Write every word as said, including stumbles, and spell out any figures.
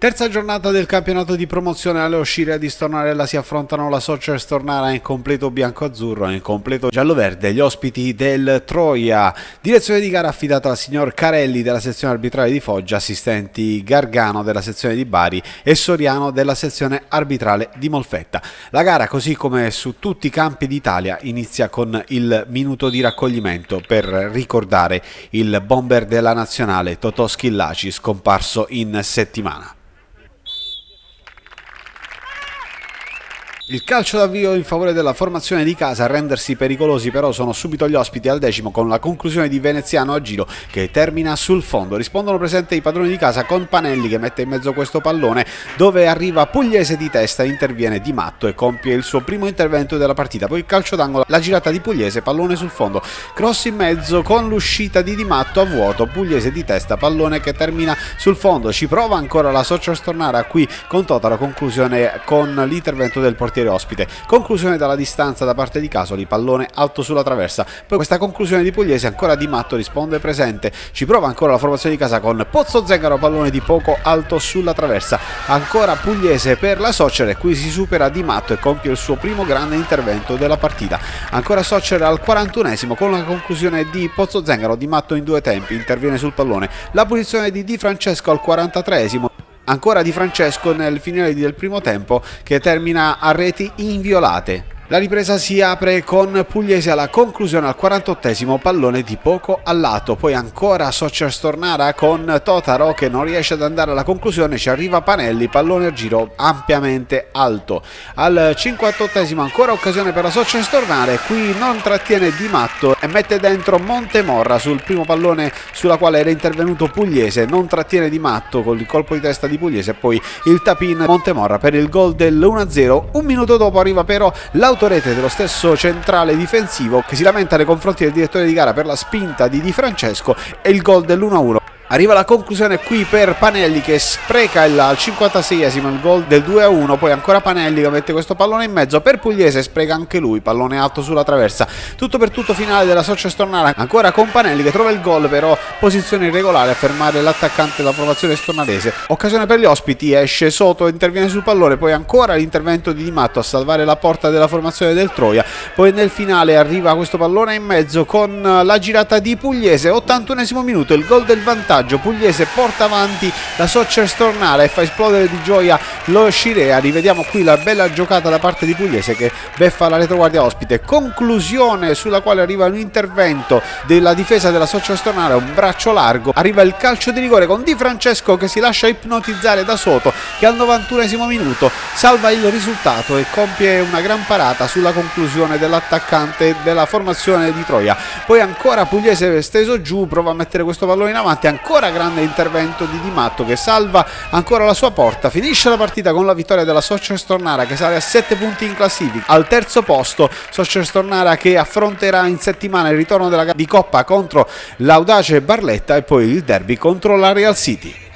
Terza giornata del campionato di promozione. Alle Osciria di Stornarella si affrontano la Soccer Stornara in completo bianco-azzurro e in completo giallo-verde, gli ospiti del Troia. Direzione di gara affidata al signor Carelli della sezione arbitrale di Foggia, assistenti Gargano della sezione di Bari e Soriano della sezione arbitrale di Molfetta. La gara, così come su tutti i campi d'Italia, inizia con il minuto di raccoglimento per ricordare il bomber della nazionale Totò Schillaci, scomparso in settimana. Il calcio d'avvio in favore della formazione di casa. A rendersi pericolosi però sono subito gli ospiti al decimo, con la conclusione di Veneziano a giro che termina sul fondo. Rispondono presente i padroni di casa con Panelli che mette in mezzo questo pallone, dove arriva Pugliese di testa, interviene Di Matto e compie il suo primo intervento della partita. Poi il calcio d'angolo, la girata di Pugliese, pallone sul fondo, cross in mezzo con l'uscita di Di Matto a vuoto, Pugliese di testa, pallone che termina sul fondo. Ci prova ancora la Soccer Stornara qui con Totaro, conclusione con l'intervento del portiere ospite, conclusione dalla distanza da parte di Casoli, pallone alto sulla traversa. Poi questa conclusione di Pugliese, ancora Di Matto risponde presente, ci prova ancora la formazione di casa con Pozzo Zengaro, pallone di poco alto sulla traversa, ancora Pugliese per la Soccer e qui si supera Di Matto e compie il suo primo grande intervento della partita. Ancora Soccer al quarantunesimo con la conclusione di Pozzo Zengaro, Di Matto in due tempi interviene sul pallone, la posizione di Di Francesco al quarantatreesimo. Ancora Di Francesco nel finale del primo tempo che termina a reti inviolate. La ripresa si apre con Pugliese alla conclusione al quarantottesimo, pallone di poco a lato. Poi ancora Soccer Stornara con Totaro che non riesce ad andare alla conclusione, ci arriva Panelli, pallone a giro ampiamente alto. Al cinquantottesimo ancora occasione per la Soccer Stornara, qui non trattiene Di Matto e mette dentro Montemorra sul primo pallone sulla quale era intervenuto Pugliese, non trattiene Di Matto con il colpo di testa di Pugliese e poi il tap-in Montemorra per il gol dell'uno a zero. Un minuto dopo arriva però l'autorete dello stesso centrale difensivo che si lamenta nei confronti del direttore di gara per la spinta di Di Francesco e il gol dell'uno a uno. Arriva la conclusione qui per Panelli che spreca il, al cinquantaseiesimo il gol del due a uno, poi ancora Panelli che mette questo pallone in mezzo per Pugliese, spreca anche lui, pallone alto sulla traversa. Tutto per tutto finale della Soccer Stornara, ancora con Panelli che trova il gol, però posizione irregolare a fermare l'attaccante della formazione stornarese. Occasione per gli ospiti, esce Soto, interviene sul pallone, poi ancora l'intervento di Di Matto a salvare la porta della formazione del Troia. Poi nel finale arriva questo pallone in mezzo con la girata di Pugliese, ottantunesimo minuto, il gol del vantaggio. Pugliese porta avanti la Soccer Stornara e fa esplodere di gioia lo Scirea. Rivediamo qui la bella giocata da parte di Pugliese che beffa la retroguardia ospite, conclusione sulla quale arriva un intervento della difesa della Soccer Stornara, un braccio largo, arriva il calcio di rigore con Di Francesco che si lascia ipnotizzare da Soto che al novantunesimo minuto salva il risultato e compie una gran parata sulla conclusione dell'attaccante della formazione di Troia. Poi ancora Pugliese steso giù, prova a mettere questo pallone in avanti, ancora grande intervento di Di Matto che salva ancora la sua porta. Finisce la partita con la vittoria della Soccer Stornara che sale a sette punti in classifica. Al terzo posto Soccer Stornara che affronterà in settimana il ritorno della di Coppa contro l'Audace Barletta e poi il derby contro la Real City.